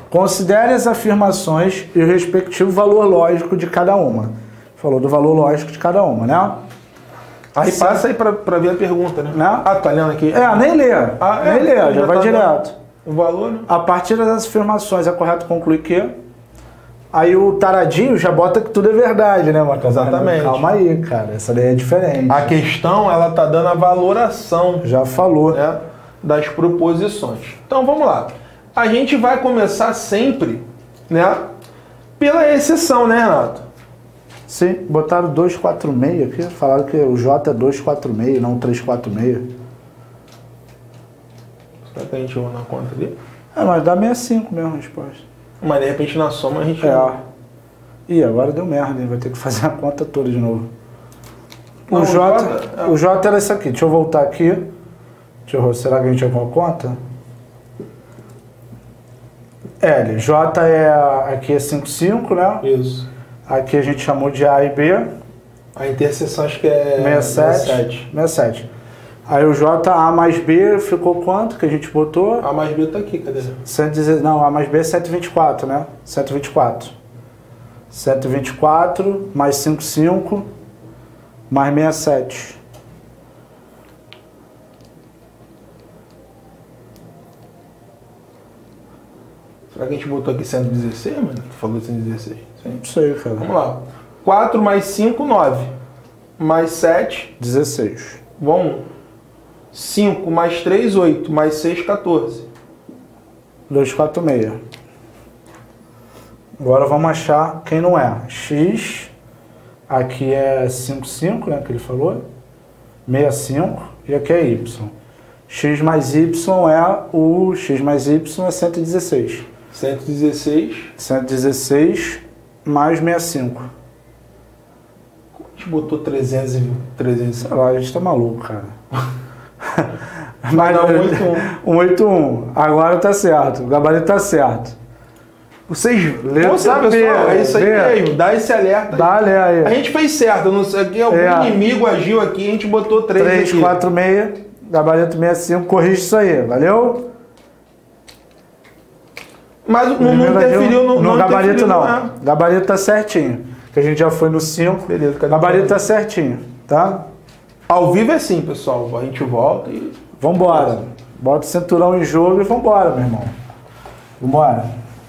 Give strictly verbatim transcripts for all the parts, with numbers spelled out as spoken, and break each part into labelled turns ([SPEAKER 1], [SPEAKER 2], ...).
[SPEAKER 1] Considere as afirmações e o respectivo valor lógico de cada uma. Falou do valor lógico de cada uma, né?
[SPEAKER 2] Aí Sim. passa aí para ver a pergunta, né?
[SPEAKER 1] né?
[SPEAKER 2] Ah, tá lendo aqui?
[SPEAKER 1] É, nem lê.
[SPEAKER 2] Ah,
[SPEAKER 1] nem
[SPEAKER 2] é,
[SPEAKER 1] lê, já, já vai
[SPEAKER 2] tá
[SPEAKER 1] direto.
[SPEAKER 2] O valor, né?
[SPEAKER 1] A partir das afirmações é correto concluir que... Aí o taradinho já bota que tudo é verdade, né, Marcos?
[SPEAKER 2] Exatamente.
[SPEAKER 1] Calma aí, cara. Essa daí é diferente.
[SPEAKER 2] A questão, ela tá dando a valoração.
[SPEAKER 1] Já falou.
[SPEAKER 2] Né, das proposições. Então, vamos lá. A gente vai começar sempre, né, pela exceção, né, Renato?
[SPEAKER 1] Sim, botaram dois quatro seis aqui. Falaram que o J é dois quatro seis, não três quatro seis.
[SPEAKER 2] Será que a gente vai na conta ali?
[SPEAKER 1] É, mas dá sessenta e cinco mesmo a resposta.
[SPEAKER 2] Mas de repente na soma a gente...
[SPEAKER 1] É. Ih, agora deu merda, hein? Vai ter que fazer a conta toda de novo. O,
[SPEAKER 2] Não,
[SPEAKER 1] J,
[SPEAKER 2] o, J, é.
[SPEAKER 1] o J era isso aqui. Deixa eu voltar aqui. Deixa eu ver, será que a gente arrumou a conta? L. J é... Aqui é cinco cinco, né?
[SPEAKER 2] Isso.
[SPEAKER 1] Aqui a gente chamou de A e B.
[SPEAKER 2] A interseção acho que é...
[SPEAKER 1] sessenta e sete. sessenta e sete. Aí o J, A mais B, ficou quanto que a gente botou?
[SPEAKER 2] A mais B tá aqui, cadê?
[SPEAKER 1] cento e dezesseis, não, A mais B é cento e vinte e quatro, né? cento e vinte e quatro. cento e vinte e quatro mais cinquenta e cinco mais sessenta e sete.
[SPEAKER 2] Será que a gente botou aqui cento e dezesseis, mano? Tu falou cento e dezesseis. Sim.
[SPEAKER 1] Não sei, cara.
[SPEAKER 2] Vamos lá. quatro mais cinco, nove. Mais sete...
[SPEAKER 1] dezesseis.
[SPEAKER 2] Vamos. cinco mais três, oito. Mais seis, quatorze.
[SPEAKER 1] duzentos e quarenta e seis. Agora vamos achar quem não é. X, aqui é cinquenta e cinco, né, que ele falou. sessenta e cinco. E aqui é Y. X mais Y é o... X mais Y é cento e dezesseis.
[SPEAKER 2] cento e dezesseis.
[SPEAKER 1] cento e dezesseis mais sessenta e cinco.
[SPEAKER 2] A gente botou trezentos e trezentos.
[SPEAKER 1] Sei lá, a gente tá maluco, cara.
[SPEAKER 2] Mas
[SPEAKER 1] Mas
[SPEAKER 2] não, oito um.
[SPEAKER 1] um oito um. Agora tá certo. O gabarito tá certo.
[SPEAKER 2] Vocês
[SPEAKER 1] lêem,
[SPEAKER 2] Pô,
[SPEAKER 1] saber,
[SPEAKER 2] pessoal, é isso aí
[SPEAKER 1] ver.
[SPEAKER 2] mesmo. Dá esse alerta.
[SPEAKER 1] Dá, lê aí.
[SPEAKER 2] A gente fez certo. Não sei, aqui algum
[SPEAKER 1] É.
[SPEAKER 2] inimigo agiu aqui, a gente botou três
[SPEAKER 1] três,
[SPEAKER 2] aqui.
[SPEAKER 1] quatro, seis. Gabarito sessenta e cinco. Corrige isso aí. Valeu?
[SPEAKER 2] Mas não, não interferiu no,
[SPEAKER 1] no
[SPEAKER 2] não
[SPEAKER 1] gabarito,
[SPEAKER 2] interferiu,
[SPEAKER 1] não.
[SPEAKER 2] né?
[SPEAKER 1] Gabarito tá certinho. Que a gente já foi no cinco.
[SPEAKER 2] Beleza, cadê
[SPEAKER 1] Gabarito
[SPEAKER 2] o
[SPEAKER 1] tá certinho, tá?
[SPEAKER 2] Ao vivo é assim, pessoal. A gente volta e...
[SPEAKER 1] Vambora. Bota o cinturão em jogo e vambora, meu irmão. Vambora.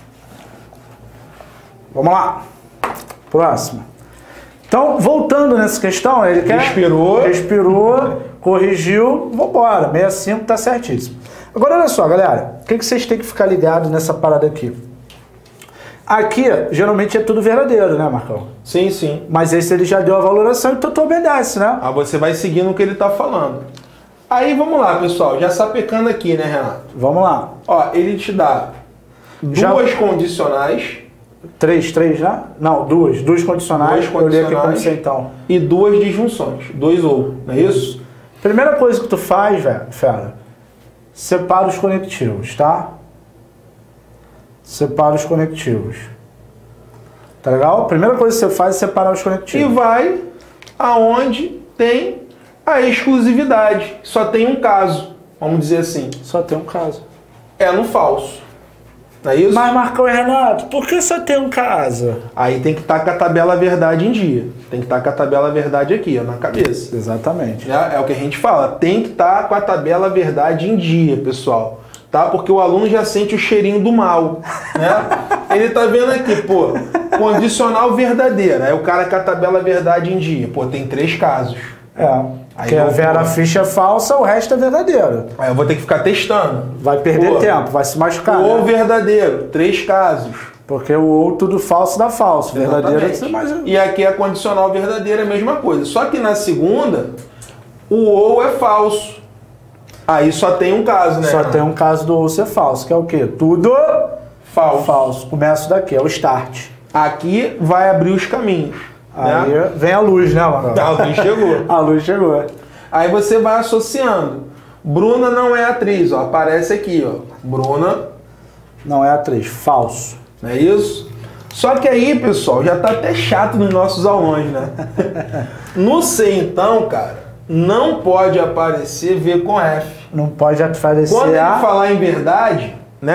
[SPEAKER 1] Vamos lá. Próximo. Então, voltando nessa questão, ele quer...
[SPEAKER 2] Respirou.
[SPEAKER 1] Respirou, corrigiu, vambora. sessenta e cinco tá certíssimo. Agora, olha só, galera. O que, que vocês têm que ficar ligados nessa parada aqui? Aqui, geralmente, é tudo verdadeiro, né, Marcão?
[SPEAKER 2] Sim, sim.
[SPEAKER 1] Mas esse ele já deu a valoração, então tu obedece, né?
[SPEAKER 2] Ah, você vai seguindo o que ele tá falando. Aí, vamos lá, pessoal. Já sapecando aqui, né, Renato?
[SPEAKER 1] Vamos lá.
[SPEAKER 2] Ó, ele te dá
[SPEAKER 1] Já-
[SPEAKER 2] duas condicionais
[SPEAKER 1] Três, três, né? Não, duas. Duas condicionais.
[SPEAKER 2] Duas
[SPEAKER 1] Eu li aqui como
[SPEAKER 2] condicionais.
[SPEAKER 1] você, então.
[SPEAKER 2] e duas disjunções. Dois ou, não é isso?
[SPEAKER 1] Primeira coisa que tu faz, velho, fera, separa os conectivos, tá? Separa os conectivos. Tá legal? Primeira coisa que você faz é separar os
[SPEAKER 2] E
[SPEAKER 1] conectivos.
[SPEAKER 2] vai aonde tem a exclusividade. Só tem um caso, vamos dizer assim.
[SPEAKER 1] Só tem um caso.
[SPEAKER 2] É no falso. Não é isso?
[SPEAKER 1] Mas, Marcão e Renato, por que só tem um caso?
[SPEAKER 2] Aí tem que estar com a tabela verdade em dia. Tem que estar com a tabela verdade aqui, ó, na cabeça.
[SPEAKER 1] Exatamente.
[SPEAKER 2] É, é o que a gente fala. Tem que estar com a tabela verdade em dia, pessoal. Tá? Porque o aluno já sente o cheirinho do mal. Né? Ele tá vendo aqui, pô, condicional verdadeiro. Aí o cara com a tabela verdade em dia. Pô, tem três casos.
[SPEAKER 1] É.
[SPEAKER 2] Aí
[SPEAKER 1] Porque a
[SPEAKER 2] eu-
[SPEAKER 1] Vera ficha é falsa, o resto é verdadeiro.
[SPEAKER 2] Aí eu vou ter que ficar testando.
[SPEAKER 1] Vai perder
[SPEAKER 2] Pô,
[SPEAKER 1] tempo, vai se machucar.
[SPEAKER 2] Ou
[SPEAKER 1] né?
[SPEAKER 2] verdadeiro, três casos.
[SPEAKER 1] Porque o ou tudo falso dá falso. Verdadeiro é
[SPEAKER 2] Exatamente.
[SPEAKER 1] mais.
[SPEAKER 2] E aqui a condicional verdadeira é a mesma coisa. Só que na segunda, o ou é falso. Aí só tem um caso, né?
[SPEAKER 1] Só tem um caso do ou ser falso, que é o quê? Tudo
[SPEAKER 2] falso.
[SPEAKER 1] falso. Começa daqui, é o start.
[SPEAKER 2] Aqui vai abrir os caminhos.
[SPEAKER 1] Aí
[SPEAKER 2] Né?
[SPEAKER 1] vem a luz, né, mano?
[SPEAKER 2] A luz chegou.
[SPEAKER 1] A luz chegou.
[SPEAKER 2] Aí você vai associando. Bruna não é atriz, ó. Aparece aqui, ó. Bruna,
[SPEAKER 1] Não é atriz, falso.
[SPEAKER 2] não é isso? Só que aí, pessoal, já tá até chato nos nossos aulões, né? No C, então, cara, não pode aparecer V com F.
[SPEAKER 1] Não pode aparecer
[SPEAKER 2] Quando ele
[SPEAKER 1] a...
[SPEAKER 2] falar em verdade, né, Renato?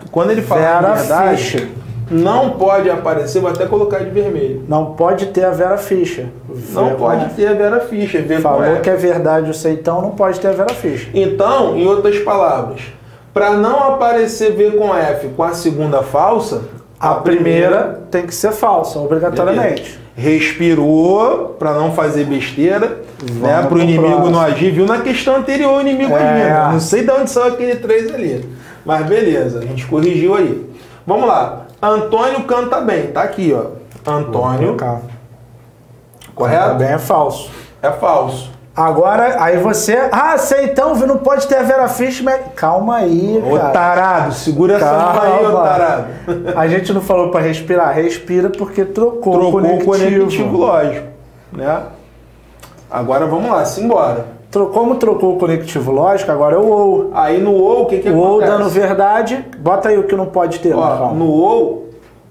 [SPEAKER 2] Quando ele fala
[SPEAKER 1] Vera
[SPEAKER 2] de verdade,
[SPEAKER 1] Fischer.
[SPEAKER 2] não pode aparecer, vou até colocar de vermelho.
[SPEAKER 1] Não pode ter a Vera Fischer.
[SPEAKER 2] Não
[SPEAKER 1] Ver
[SPEAKER 2] pode ter a Vera Fischer. Ver
[SPEAKER 1] Falou
[SPEAKER 2] com
[SPEAKER 1] que é verdade o seitão, não pode ter a Vera Fischer.
[SPEAKER 2] Então, em outras palavras, para não aparecer V com F com a segunda falsa,
[SPEAKER 1] A, a primeira, primeira tem que ser falsa, obrigatoriamente.
[SPEAKER 2] Beleza. Respirou para não fazer besteira, né, para o inimigo próximo. Não agir. Viu na questão anterior o inimigo é. agindo. Não sei de onde saiu aquele três ali. Mas beleza, a gente corrigiu aí. Vamos lá. Antônio canta bem. Tá aqui, ó. Antônio. Correto?
[SPEAKER 1] Canta bem é falso.
[SPEAKER 2] É falso.
[SPEAKER 1] Agora, aí você... Ah, sei então, não pode ter a Vera Fischer, mas... Calma aí,
[SPEAKER 2] ô, cara. Ô, tarado, segura Calma. essa mão aí, ô, tarado.
[SPEAKER 1] A gente não falou para respirar. Respira porque trocou, trocou o conectivo.
[SPEAKER 2] Trocou o conectivo, lógico. Né? Agora, vamos lá, simbora.
[SPEAKER 1] Como trocou o conectivo lógico, agora é o ou.
[SPEAKER 2] Aí no ou, o que que
[SPEAKER 1] o
[SPEAKER 2] acontece?
[SPEAKER 1] O ou dando verdade, bota aí o que não pode ter.
[SPEAKER 2] Ó, no ou,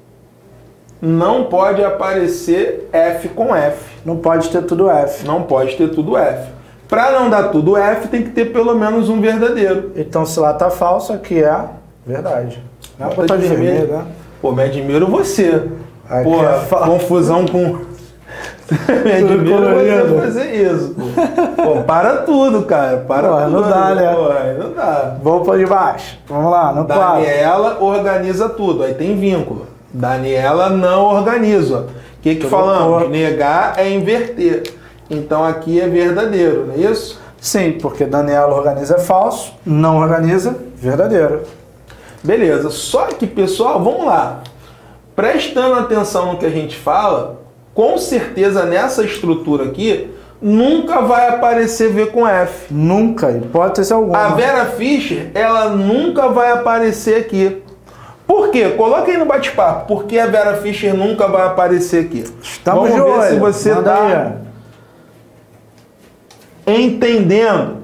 [SPEAKER 2] não pode aparecer F com F.
[SPEAKER 1] Não pode ter tudo F.
[SPEAKER 2] Não pode ter tudo F. Para não dar tudo F, tem que ter pelo menos um verdadeiro.
[SPEAKER 1] Então, se lá tá falso, aqui é verdade. Não é botar de vermelho, né?
[SPEAKER 2] Pô, me admiro você.
[SPEAKER 1] Aqui
[SPEAKER 2] Pô,
[SPEAKER 1] é
[SPEAKER 2] confusão com... me admiro você fazer isso. Pô. Pô, para tudo, cara. Para
[SPEAKER 1] Pô,
[SPEAKER 2] tudo.
[SPEAKER 1] Não dá, né?
[SPEAKER 2] Pô, não dá.
[SPEAKER 1] Vamos para de baixo. Vamos lá, no quadro.
[SPEAKER 2] Daniela organiza tudo. Aí tem vínculo. Daniela não organiza. O que que falamos? Por... Negar é inverter. Então aqui é verdadeiro, não é isso?
[SPEAKER 1] Sim, porque Daniela organiza é falso, não organiza, verdadeiro.
[SPEAKER 2] Beleza. Só que, pessoal, vamos lá. Prestando atenção no que a gente fala, com certeza nessa estrutura aqui, nunca vai aparecer V com F.
[SPEAKER 1] Nunca, hipótese alguma.
[SPEAKER 2] A Vera Fischer, ela nunca vai aparecer aqui. Por quê? Coloca aí no bate-papo. Por que a Vera Fischer nunca vai aparecer aqui?
[SPEAKER 1] Estamos
[SPEAKER 2] Vamos
[SPEAKER 1] de
[SPEAKER 2] ver
[SPEAKER 1] olho.
[SPEAKER 2] se você está entendendo.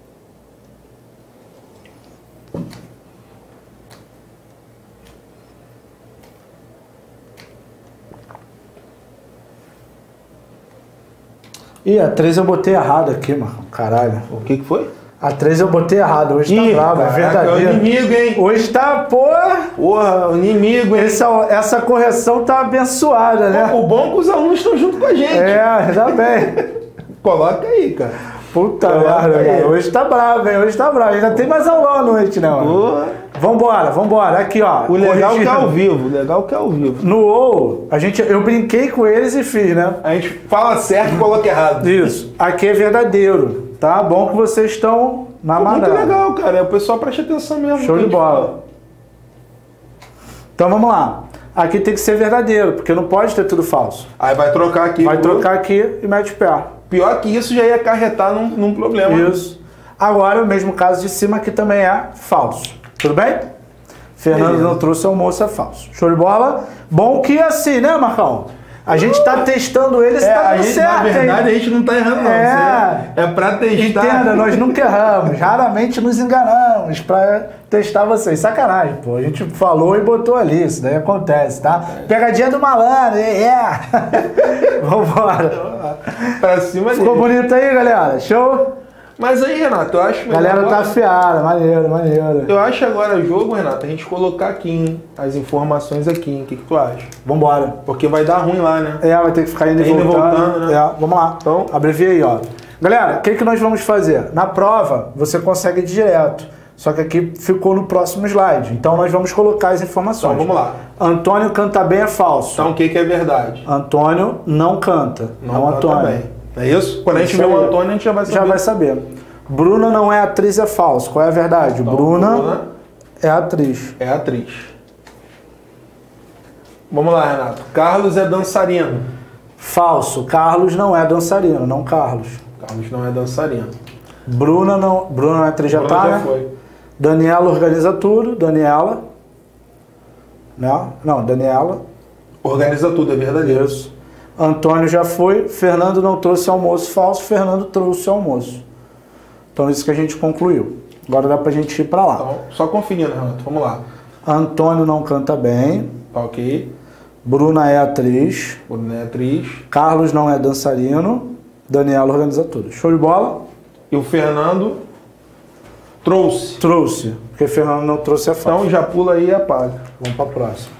[SPEAKER 1] Ih, a três eu botei errado aqui, mano. Caralho.
[SPEAKER 2] O que que foi?
[SPEAKER 1] A três eu botei errado. Hoje Ih, tá bravo, é verdadeiro.
[SPEAKER 2] É o inimigo, hein?
[SPEAKER 1] Hoje tá, porra.
[SPEAKER 2] Porra, o inimigo, hein?
[SPEAKER 1] Essa, essa correção tá abençoada, né?
[SPEAKER 2] Pô, o bom é que os alunos estão junto com a gente.
[SPEAKER 1] É, ainda bem.
[SPEAKER 2] Coloca aí, cara.
[SPEAKER 1] Puta merda, cara. Hoje tá bravo, hein? Hoje tá bravo. Ainda tem mais aulão à noite, né, mano? Porra. Vambora, vambora. Aqui, ó.
[SPEAKER 2] O legal é que é ao vivo. O legal é que é ao vivo.
[SPEAKER 1] No ou, a gente, eu brinquei com eles e fiz, né?
[SPEAKER 2] A gente fala certo e coloca errado.
[SPEAKER 1] Isso. Aqui é verdadeiro. Tá bom que vocês estão na manada.
[SPEAKER 2] Muito legal, cara. O pessoal presta atenção mesmo.
[SPEAKER 1] Show de bola. Fala. Então vamos lá. Aqui tem que ser verdadeiro, porque não pode ter tudo falso.
[SPEAKER 2] Aí vai trocar aqui.
[SPEAKER 1] Vai pro... trocar aqui e mete o pé.
[SPEAKER 2] Pior que isso já ia acarretar num, num problema.
[SPEAKER 1] Isso. Agora, o mesmo caso de cima aqui também é falso. Tudo bem? Fernando Beleza. Não trouxe almoço, é falso. Show de bola? Bom que assim, né, Marcão? A gente tá testando ele,
[SPEAKER 2] é,
[SPEAKER 1] tá dando
[SPEAKER 2] gente,
[SPEAKER 1] certo.
[SPEAKER 2] Na verdade,
[SPEAKER 1] hein?
[SPEAKER 2] a gente não tá errando, não. É, é pra testar.
[SPEAKER 1] Entenda, nós nunca erramos. Raramente nos enganamos pra testar vocês. Sacanagem, pô. A gente falou e botou ali. Isso daí acontece, tá? É. Pegadinha do malandro, é. Yeah. Vambora.
[SPEAKER 2] Pra cima
[SPEAKER 1] Ficou
[SPEAKER 2] dele.
[SPEAKER 1] bonito aí, galera? Show?
[SPEAKER 2] Mas aí, Renato, eu acho...
[SPEAKER 1] Galera tá afiada, maneiro, maneiro.
[SPEAKER 2] Eu acho agora o jogo, Renato, a gente colocar aqui, hein, as informações aqui, hein? O que, que tu acha?
[SPEAKER 1] Vambora.
[SPEAKER 2] Porque vai dar ruim lá, né?
[SPEAKER 1] É, vai ter que ficar indo e voltando. voltando né? É, vamos lá.
[SPEAKER 2] Então,
[SPEAKER 1] abrevia aí, ó. Galera, o que, que nós vamos fazer? Na prova, você consegue direto. Só que aqui ficou no próximo slide. Então, nós vamos colocar as informações.
[SPEAKER 2] Então, vamos lá.
[SPEAKER 1] Antônio canta bem é falso.
[SPEAKER 2] Então, o que, que é verdade?
[SPEAKER 1] Antônio não canta. Não, não
[SPEAKER 2] canta
[SPEAKER 1] Antônio.
[SPEAKER 2] Bem. É isso? Quando a gente vê o Antônio, a gente já vai saber.
[SPEAKER 1] Já vai saber. Bruna não é atriz, é falso. Qual é a verdade? Então, Bruna, Bruna é atriz.
[SPEAKER 2] É atriz. Vamos lá, Renato. Carlos é dançarino.
[SPEAKER 1] Falso. Carlos não é dançarino, não Carlos.
[SPEAKER 2] Carlos não é dançarino.
[SPEAKER 1] Bruna não, Bruna não é atriz, já tá, né?
[SPEAKER 2] Foi.
[SPEAKER 1] Daniela organiza tudo. Daniela. Não, não, Daniela.
[SPEAKER 2] Organiza tudo, é verdadeiro.
[SPEAKER 1] Isso. Antônio já foi. Fernando não trouxe almoço, falso. Fernando trouxe almoço. Então, isso que a gente concluiu. Agora dá pra gente ir pra lá.
[SPEAKER 2] Então, só conferindo, Renato. Vamos lá.
[SPEAKER 1] Antônio não canta bem.
[SPEAKER 2] Tá ok.
[SPEAKER 1] Bruna é atriz.
[SPEAKER 2] Bruna é atriz.
[SPEAKER 1] Carlos não é dançarino. Daniela organiza tudo. Show de bola?
[SPEAKER 2] E o Fernando trouxe.
[SPEAKER 1] Trouxe. Porque Fernando não trouxe é falso.
[SPEAKER 2] Então já pula aí e apaga.
[SPEAKER 1] Vamos para a próxima.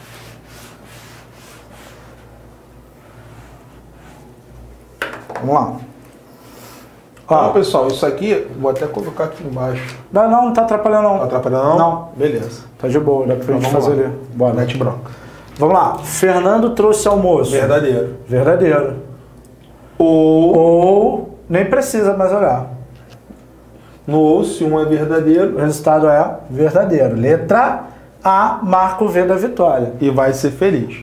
[SPEAKER 1] Vamos lá.
[SPEAKER 2] Ó,
[SPEAKER 1] Ó,
[SPEAKER 2] pessoal, isso aqui, vou até colocar aqui embaixo.
[SPEAKER 1] não, não, não tá atrapalhando não.
[SPEAKER 2] Tá atrapalhando não?
[SPEAKER 1] Não.
[SPEAKER 2] Beleza.
[SPEAKER 1] Tá de boa, dá pra
[SPEAKER 2] Então
[SPEAKER 1] gente
[SPEAKER 2] vamos
[SPEAKER 1] fazer
[SPEAKER 2] lá.
[SPEAKER 1] ali. Bora.
[SPEAKER 2] Mete bronca.
[SPEAKER 1] Vamos lá. Fernando trouxe almoço.
[SPEAKER 2] Verdadeiro.
[SPEAKER 1] Verdadeiro.
[SPEAKER 2] Ou,
[SPEAKER 1] Ou nem precisa mais olhar.
[SPEAKER 2] no ou, se um é verdadeiro,
[SPEAKER 1] O resultado é verdadeiro. Letra A, marca o V da vitória.
[SPEAKER 2] e vai ser feliz.